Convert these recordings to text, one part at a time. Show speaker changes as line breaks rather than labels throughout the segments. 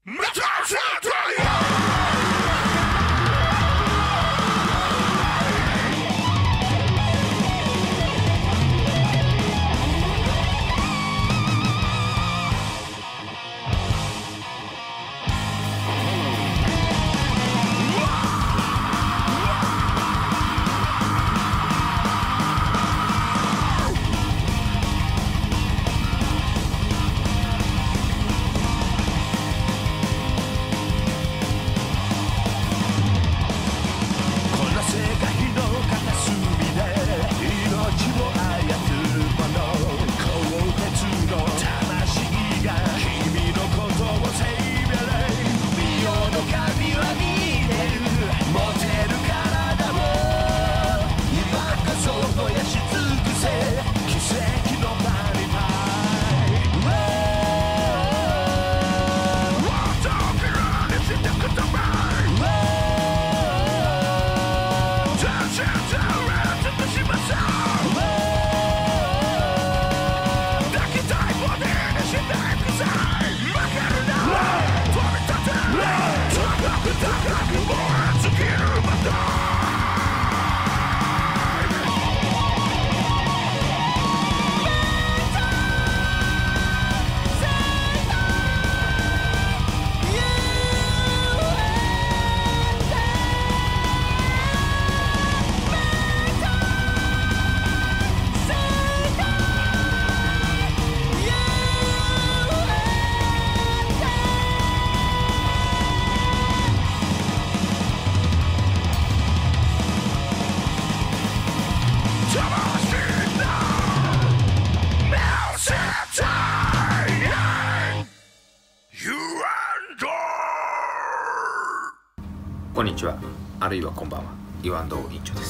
こんにちは、あるいはこんばんは、イワンド委員長です。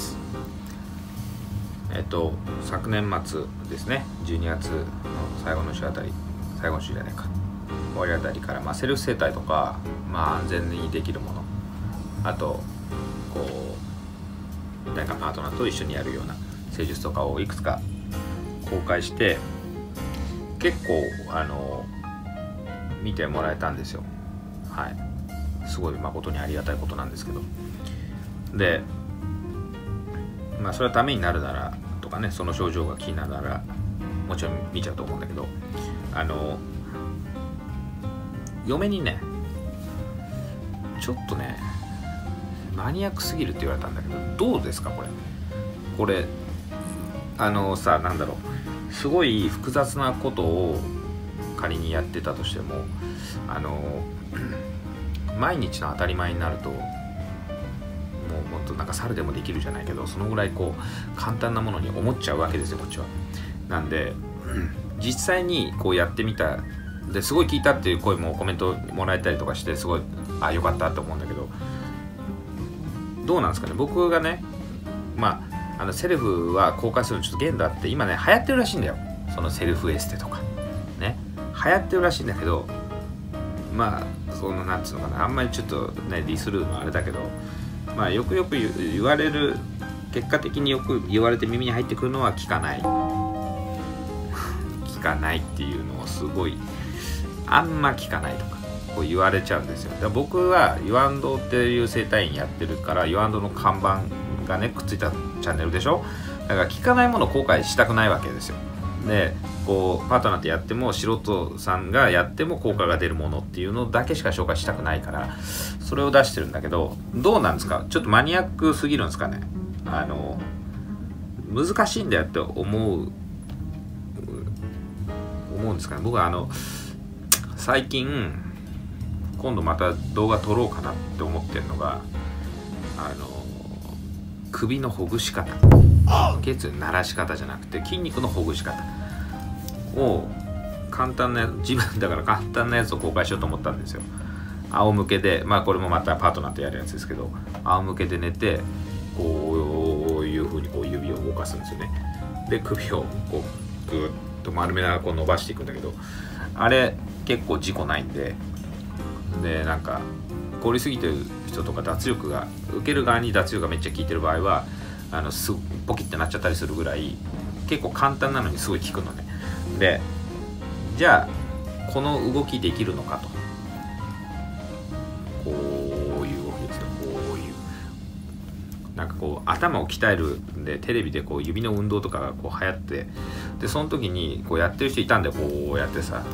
昨年末ですね、12月の最後の週あたり、最後の週じゃないか、終わりあたりから、セルフ整体とか、安全にできるもの、あと誰かパートナーと一緒にやるような施術とかをいくつか公開して、結構見てもらえたんですよ。はい、すごい誠にありがたいことなんですけど、でそれはためになるならとかね、その症状が気になるならもちろん見ちゃうと思うんだけど、嫁にね、ちょっとねマニアックすぎるって言われたんだけど、どうですかこれなんだろう、すごい複雑なことを仮にやってたとしても、毎日の当たり前になると、もっとなんか猿でもできるじゃないけど、そのぐらい簡単なものに思っちゃうわけですよ、こっちは。なんで、実際にやってみたですごい聞いたっていう声もコメントもらえたりとかして、すごいよかったと思うんだけど、どうなんですかね。僕がね、セルフは公開するのちょっと限度あって、今ね流行ってるらしいんだよ、そのセルフエステとかね、流行ってるらしいんだけど、そのなんつうのかな、あんまりちょっとねディスるのはあれだけど、よく言われる、結果的によく言われて耳に入ってくるのは聞かないっていうのをすごいあんま聞かないとか言われちゃうんですよ。だから僕はユアンドっていう整体院やってるから、ユアンドの看板がねくっついたチャンネルでしょ。だから聞かないものを後悔したくないわけですよ。でパートナーってやっても、素人さんがやっても効果が出るものっていうのだけしか紹介したくないから、それを出してるんだけど、どうなんですか、ちょっとマニアックすぎるんですかね。難しいんだよって思うんですかね。僕は最近今度また動画撮ろうかなって思ってるのが、首のほぐし方、血の鳴らし方じゃなくて筋肉のほぐし方を簡単な簡単なやつを公開しようと思ったんですよ。仰向けで、これもまたパートナーとやるやつですけど、仰向けで寝てこういう風に指を動かすんですよね。で首をぐーっと丸めながら伸ばしていくんだけど、あれ結構事故ないんで、なんか凝りすぎてる人とか、脱力が受ける側に脱力がめっちゃ効いてる場合はポキってなっちゃったりするぐらい、結構簡単なのにすごい効くのね。でじゃあこの動きできるのかとなんかこう頭を鍛えるんでテレビでこう指の運動とかがこう流行って、でその時にこうやってる人いたんで、こうやってさ、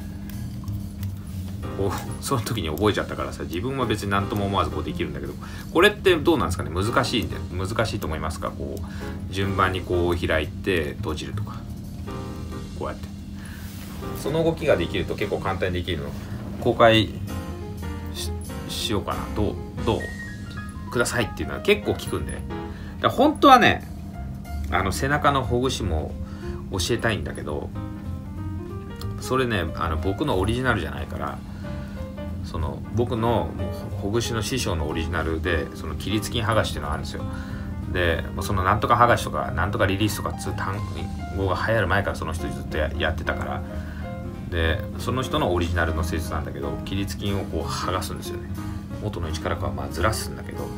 こうその時に覚えちゃったからさ、自分は別に何とも思わずこうできるんだけど、これってどうなんですかね。難しいと思いますか。こう順番にこう開いて閉じるとか、こうやってその動きができると結構簡単にできるの。公開 しようかな、どうくださいっていうのは結構聞くんで、だから本当はね、背中のほぐしも教えたいんだけど、それね僕のオリジナルじゃないから、その僕のほぐしの師匠のオリジナルで、その起立筋剥がしっていうのがあるんですよ。でそのなんとか剥がしとかなんとかリリースとかっつう単語が流行る前からその人ずっと やってたから、でその人のオリジナルの施術なんだけど、起立筋をこう剥がすんですよね。元の位置からかはまあずらすんだけど、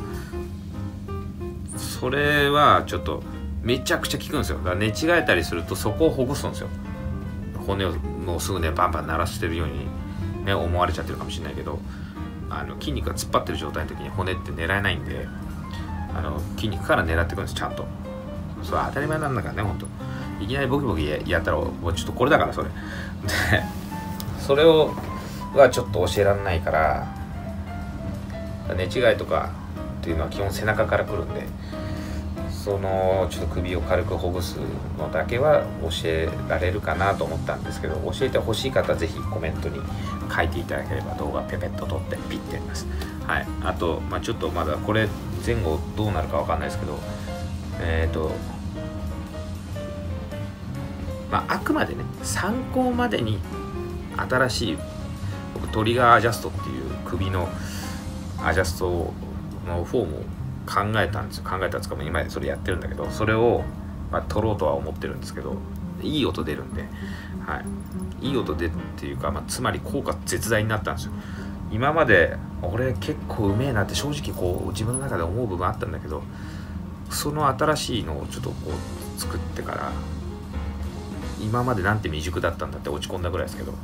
それはちょっとめちゃくちゃ効くんですよ。だから寝違えたりするとそこをほぐすんですよ。骨をもうすぐねバンバン鳴らしてるように、ね、思われちゃってるかもしれないけど、筋肉が突っ張ってる状態の時に骨って狙えないんで、筋肉から狙ってくるんです、ちゃんと。それは当たり前なんだからね、ほんと。いきなりボキボキやったらもうちょっとこれだからそれで、それはちょっと教えられないから、寝違いとかっていうのは基本背中から来るんで、そのちょっと首を軽くほぐすのだけは教えられるかなと思ったんですけど、教えてほしい方はぜひコメントに書いていただければ動画ペペッと撮ってピッてやります。はい。あと、ちょっとまだこれ前後どうなるかわかんないですけど、あくまでね参考までに、新しい僕トリガーアジャストっていう首のアジャストのフォームを考えたんですよ。考えたんですか、もう今までそれやってるんだけど、それを、取ろうとは思ってるんですけど、いい音出るんで、はい、いい音出っていうか、つまり効果絶大になったんですよ。今まで俺結構うめえなって正直こう自分の中で思う部分あったんだけど、その新しいのをちょっとこう作ってから、今までなんて未熟だったんだって落ち込んだぐらいですけど、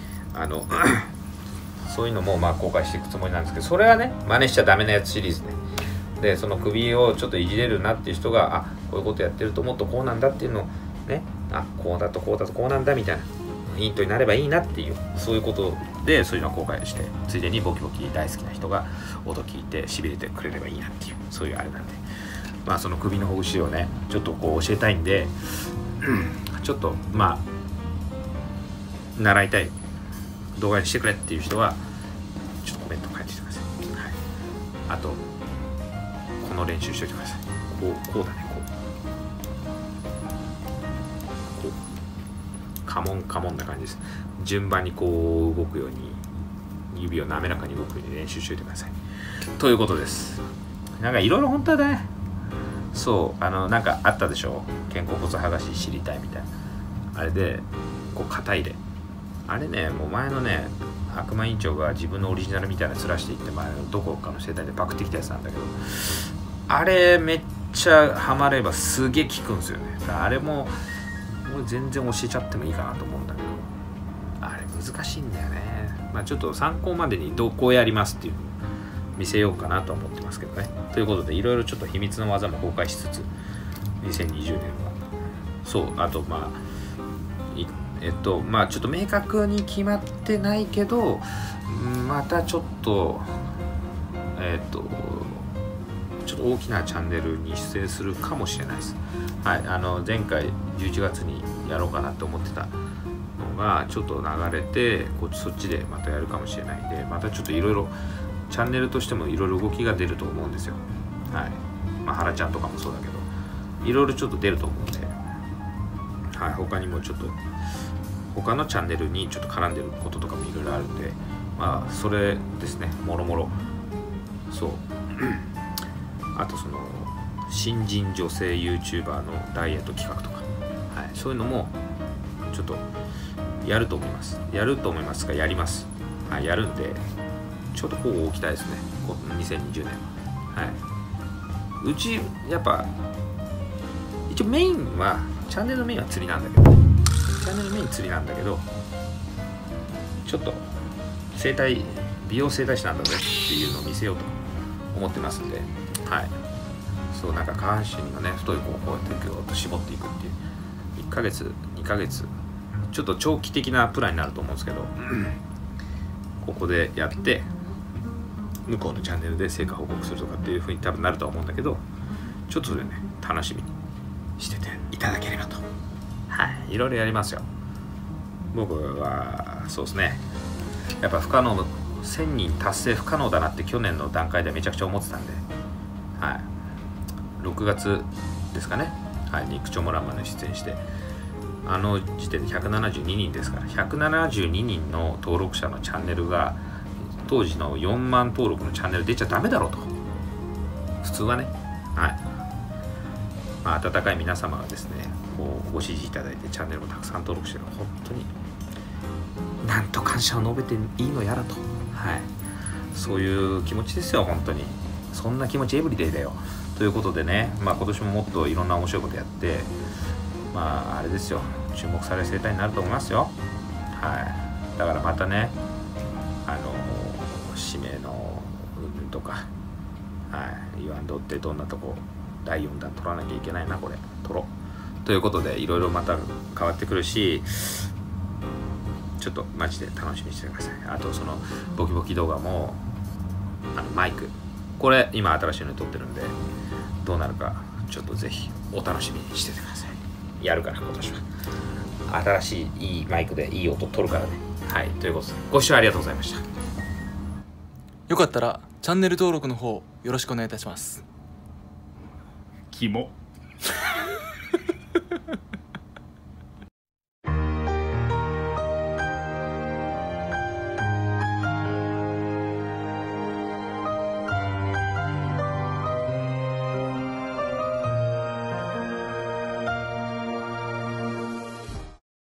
そういうのも公開していくつもりなんですけど、それはね真似しちゃダメなやつシリーズね。でその首をちょっといじれるなっていう人が、こういうことやってるともっとこうなんだっていうのをね、こうだとこうだとこうなんだみたいなヒントになればいいなっていう、そういうことでそういうのを公開して、ついでにボキボキ大好きな人が音聞いてしびれてくれればいいなっていう、そういうあれなんで、その首のほぐしをねちょっとこう教えたいんで、ちょっと習いたい動画にしてくれっていう人はちょっとコメント書いてきてください。はい、あとこの練習しておいてください。こうだね、こうカモンな感じです。順番にこう動くように、指を滑らかに動くように練習しておいてくださいということです。なんかいろいろ本当はね、そうなんかあったでしょ、肩甲骨剥がし知りたいみたいな、あれでこう肩入れ、あれね、もう前のね悪魔委員長が自分のオリジナルみたいなのずらしていって、どこかの世代でパクってきたやつなんだけど、あれめっちゃハマればすげえ効くんですよね。あれも俺全然教えちゃってもいいかなと思うんだけど、あれ難しいんだよね。ちょっと参考までにこうやりますっていうのを見せようかなと思ってますけどね。ということでいろいろちょっと秘密の技も公開しつつ、2020年はそう、あとちょっと明確に決まってないけど、またちょっとちょっと大きなチャンネルに出演するかもしれないです。はい、前回11月にやろうかなって思ってたのがちょっと流れて、そっちでまたやるかもしれないんで、またちょっといろいろチャンネルとしてもいろいろ動きが出ると思うんですよ。はい、原ちゃんとかもそうだけど、いろいろちょっと出ると思うんで、はい、他にもちょっと他のチャンネルにちょっと絡んでることとかもいろいろあるんで、それですね、もろもろ。そうあとその新人女性 YouTuber のダイエット企画とか、はい、そういうのもちょっとやると思いますが、やります。はい、やるんでちょっとこう置きたいですね、2020年は。はい、うちやっぱ一応メインはチャンネルのメインは釣りなんだけど、ちょっと美容整体師なんだぜっていうのを見せようと思ってますんで、はい、 そうなんか下半身のね太い方をこうやってグーッと絞っていくっていう1ヶ月2ヶ月ちょっと長期的なプランになると思うんですけどここでやって向こうのチャンネルで成果報告するとかっていう風に多分なるとは思うんだけど、ちょっとそれね楽しみにしてていただければと。はいいろいろやりますよ。僕はそうですね、やっぱ不可能1000人達成不可能だなって去年の段階でめちゃくちゃ思ってたんで、はい、6月ですかね、はい、に口調モランマに出演して、あの時点で172人ですから、172人の登録者のチャンネルが当時の4万登録のチャンネル出ちゃダメだろうと、普通はね。はい、まあ、温かい皆様がですねこうご支持いただいてチャンネルもたくさん登録してる、本当になんと感謝を述べていいのやらと、はい、そういう気持ちですよ。本当にそんな気持ちエブリデイだよということでね、まあ、今年ももっといろんな面白いことやって、まああれですよ、注目される生態になると思いますよ。はい、だからまたね指名の云々とか、はい、言わんとってどんなとこ第4弾取らなきゃいけないな、これ取ろうということでいろいろまた変わってくるし、ちょっとマジで楽しみにしてください。あとそのボキボキ動画もマイク、これ今新しいのに撮ってるんでどうなるかちょっとぜひお楽しみにしててください。やるから今年は新しいいいマイクでいい音撮るからね。はい、ということでご視聴ありがとうございました。
よかったらチャンネル登録の方よろしくお願いいたします。
キモ。